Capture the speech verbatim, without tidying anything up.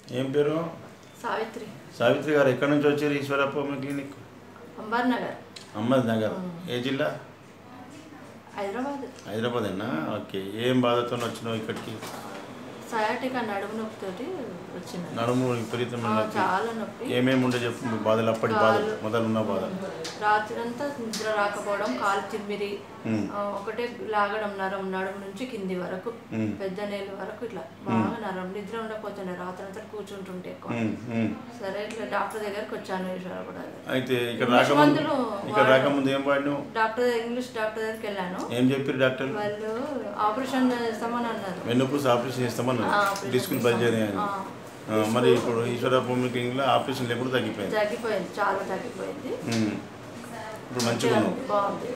ఏం పేరు? సావిత్రి. సావిత్రి గారు ఎక్కడి నుంచి వచ్చారు ఈశ్వరప్ప క్లినిక్? అంబర్ నగర్. అహ్మద్ నగర్. ఏ జిల్లా? హైదరాబాద్. హైదరాబాదేనా? ఓకే. ఏం బాధతో వచ్చినావు ఇక్కడికి? సయాటికా నడుము నొప్పితోటి వచ్చిన. నడుము విపరీతమైన చాలా నొప్పి. ఏమేమి ఉండే చెప్పు బాధలు, అప్పటి బాధలు, మొదలున్న బాధలు. రాత్రి అంతా నిద్ర రాకపోవడం, కాలు తిమ్మిరి, ఒకటే లాగడం నరం నడుము నుంచి కింది వరకు, పెద్ద నేలు వరకు ఇట్లా బాగా నరం. నిద్ర ఉండకపోతుండే రాత్రి అంతా కూర్చుంటుంటే ఎక్కువ. సరే ఇట్లా డాక్టర్ దగ్గరకు వచ్చాను. కూడా అయితే ఇక్కడ రాకముందు ఇక్కడ రాకముందు ఏం వాడినావు? డాక్టర్ ఇంగ్లీష్ డాక్టర్ దగ్గరికి వెళ్ళాను. ఏం చెప్పారు డాక్టర్? వాళ్ళు ఆపరేషన్ చేస్తామని అన్నారు. వెన్నుపూస ఆపరేషన్ చేస్తామని, డిస్కులు బయలుదేరి. మరి ఇప్పుడు ఈశ్వరప్ప క్లినిక్లో ఆపరేషన్ లేకుండా తగ్గిపోయింది. తగ్గిపోయింది చాలా తగ్గిపోయింది. ఇప్పుడు మంచిగా బాగుంది.